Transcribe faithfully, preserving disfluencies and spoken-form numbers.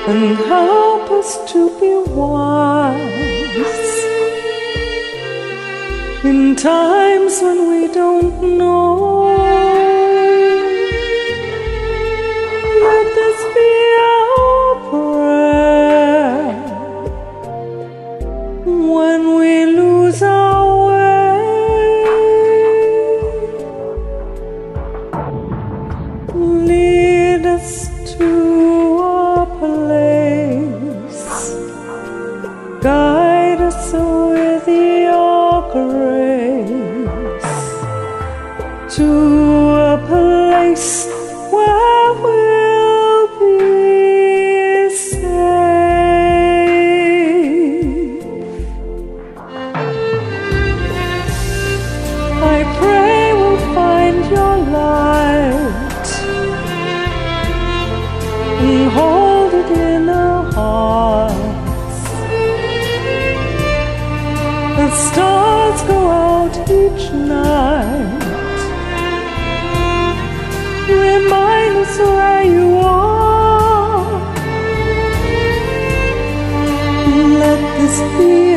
and help us to be wise in times when we don't know. Let this be our prayer when we lose our way. Lead us to our place, guide us with your grace to a place where we'll be safe. I pray we'll find your light and hold it in our hearts. The stars go out each night, remind us where you are. Let this be